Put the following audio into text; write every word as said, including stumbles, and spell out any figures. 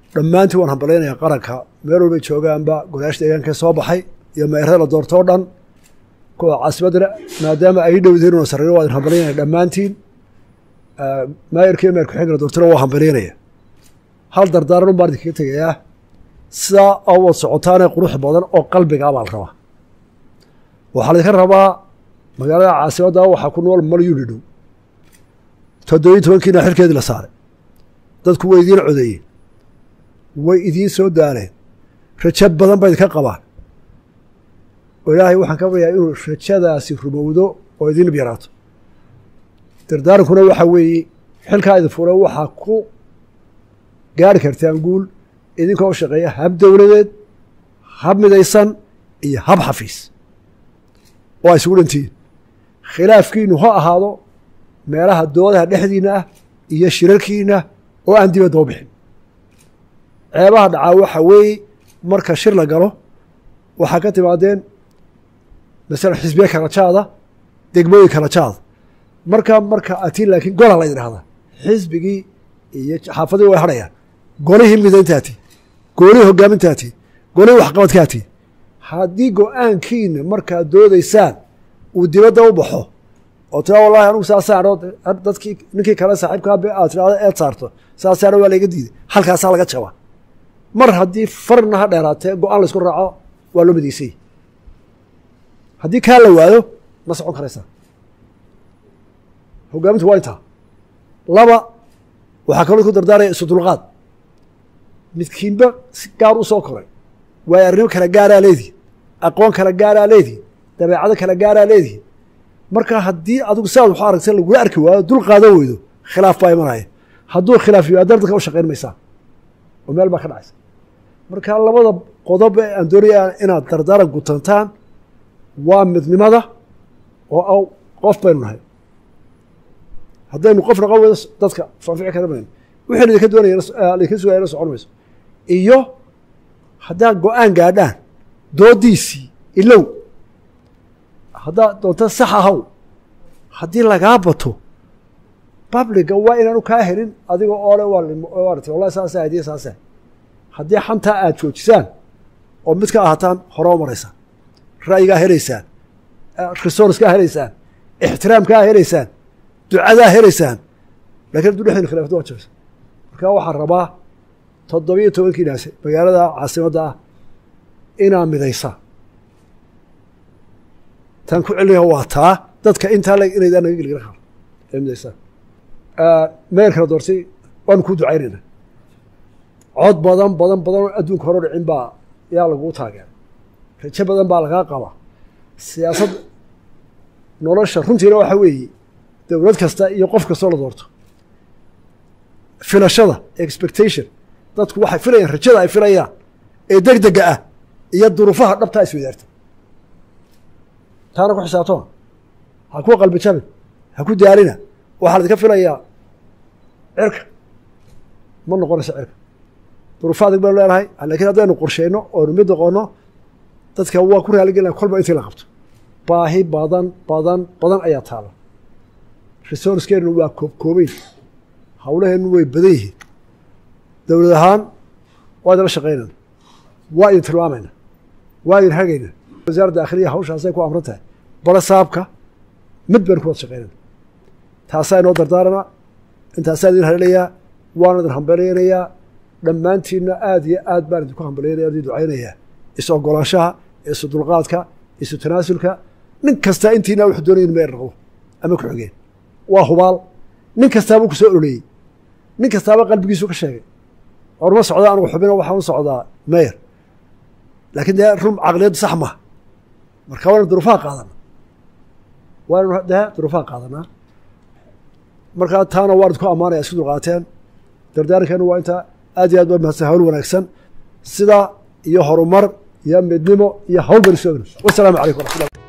dhammaantii waan hambalaynayaa qaranka meel walbay joogaanba golayaasha deegaanka soo baxay iyo meerada la doortoo dhan kuwa caasimadana maadaama ay dhowdiin una sarreeyo waa idin hambalinaya dhammaantiin maayarkiiyo meerku xigna doortona waa hambalinaya hal dardaaran un baan idinkaga tegayaa sidaa awad socotaanee qurux badan oo qalbigaa baa la rabaa waxaa laydinka rabaa magaalada caasimadda waxaa ku nool malyuni dhow toddobiyi tobankiina xilkeedii la saaray dadku way idiin codeeyeen way idiin soo daaleen rajo badan ba idinka qabaan oo ilaahay waxaan ka baryayaa inuu rajadaasi rumowdo oo idin yaraato dardaarankuna waxaa weeye xilkaa idin fura waxaa ku gaari kartaan guul idinkoo shaqeeya hab dowladeed hab midaysan iyo hab xafiis oo ay isugu dhantihiin khilaafkiinu ha ahaado meelaha doodaha dhexdiinna ah iyo shirarkiina oo aan dibadda u bixin ceebaha dhacaa waxaa weeye marka shir la galo waxaa ka timaadeen masalan xisbiye kala jaada degmooyin kala jaada markaa marka atiin laakiin gola la ydin hahdaa xisbigii iyo xaafadii way hadhayaan golihii midayntaati golihii hogaamintaati golihii waxqabadkaati haddii go-aankiina markaad doodaysaan uu dibadda u baxo oo tiraa wallahi anugu saasaano dadkii ninkii kale saaxiibkaa aad tirahdo eed saarto saasaano waa layga diiday halkaasaa laga jabaa mar haddii farna ha dheeraatee go-aan laysku raaco waa loo midaysay haddii kaa la waayo ma socon karaysaa hogaamintu waa intaa laba waxaa kaloo ku dardaaraya isu dulqaad midkiinba si gaar u soo koray waayo arrimo kala gaaraa leedihi aqoon kala gaaraa leedihi dabeecado kala gaaraa leedihi marka haddii adigu siaad waxu aragta lagula arki waayo dul qaadan weydo khilaaf baa imanaya hadduu khilaaf yimaado dadka u shaqayn maysaa oo meel baa ka dhacaysa marka labada qodob ee aan doonaya inaad dardaaran gutantaan waa midnimada oo qof baynu nahay haddaynu qof noqon weydo dadka faafici kara mayno wixii idinka doonaya idinka sugaya la socon mayso iyo haddaad go-aan gaadhaan doodiisii ilow haddaad doonta sax ahaw haddii lagaa bato babliga waa inaanu kaa helin adiga oole waarata wallahi saasa hadiya saasa haddii xantaa aad joojisaan oo mid ka ahataan hore u maraysaan ra'yigaa helaysaan resourcekaa helaysaan ixtiraamkaa helaysaan ducadaa helaysaan lakin hadduu dhexdin khilafada waa jabeysa marka waxaan rabaa toddobiyo tobankiinaas magaalada caasimadda ah inaa midaysaa tan ku celinaha waa taa dadka intaa le inaydaan naga gelgela karo ee midaysaa meerkala doortay waanu kuu ducaynayna cod badan badan badan oo adduunka hore dhicin baa yaa laguu taageera rajo badan baa lagaa qabaa siyaasad nolosha runtiina waxaa weeye dowlad kasta iyo qof kastoo la doorto filashada expectation dadku waxay filayaan rajada ay filayaan ee deg dega ah iyo duruufaha dhabtaa iswadaarta taana ku xisaabtoma ha ku qalbi jabin ha ku daalina waxaa la idinka filayaa cirka ma noqonaysa cirka duruufa adag baynu leenahay lakiin haddaynu qorsheyno oonu mid noqono dadka waa ku raaligelina kolba intii la qabto baahi badan badan badan ayaa taala resourcekeenu waa koobkoobeyn hawlaheennu way badan yihiin dowlad ahaan waa idinla shaqaynayna waa idin tilmaamayna waa idin hagayna wasaaradda daakhiliya hawshaasay ku amran tahay bale saabka mid baynu ku wada shaqaynayna taasaa inoo dardaarana intaasaa idin halelayaa waana idin hambalyaynayaa dhammaantiinna aad iyo aad baan idinku hambalyaynaya idin ducaynayaa is ogolaanshaha isu dulqaadka isu tanaasulka nin kastaa intiina wuxuu doonaya in meer noqdo ama ku xigeen waa hubaal nin kastaaba ku soo ololeeyey nin kastaaba qalbigiisu ka sheegay orma socda anugu xubino waxaan u socdaa meyer laakiin dee run caqliyaddu sax maha marka waanu duruufaha qaadana waanu dee duruufaha qaadanaa markaa taana waan idku ammaanaya isku dulqaateen dardaarankeenu waa intaa aad iyo aad baa mahadsan hawl wanaagsan sida iyo horumar iyo midnimo iyo hawl bani soogna wasalaamu calaykum waraxmatullah